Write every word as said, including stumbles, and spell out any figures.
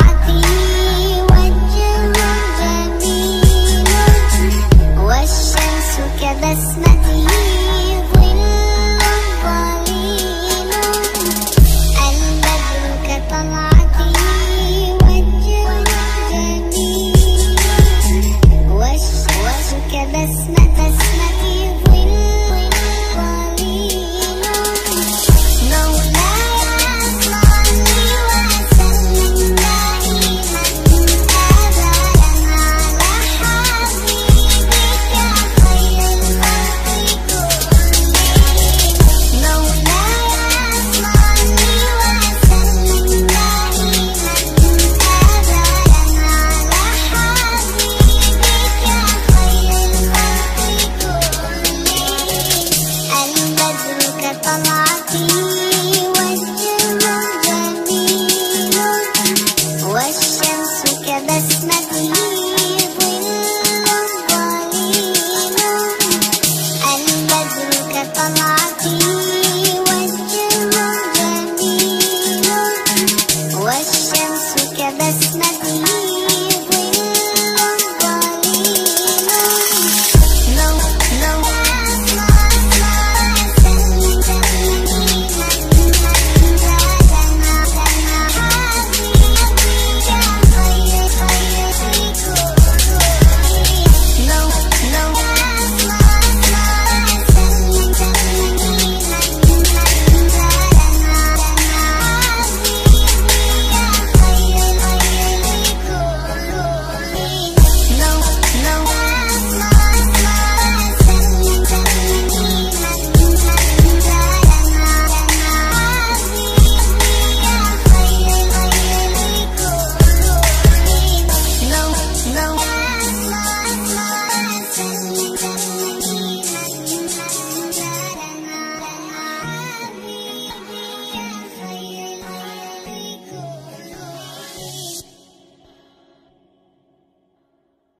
طلعتي وجه جميل، والشمس كبسمته ظل ظليل. البدر كطلعتي وجه جميل، والشمس كبسمته ظل ظليل. مولاي صل وسلم دائما أبدا على حبيبك خير الخلق كلهم. مولاي صل وسلم دائما أبدا على حبيبك خير الخلق كلهم. البدر كطلعتي وجه جميل، والشمس كبسمة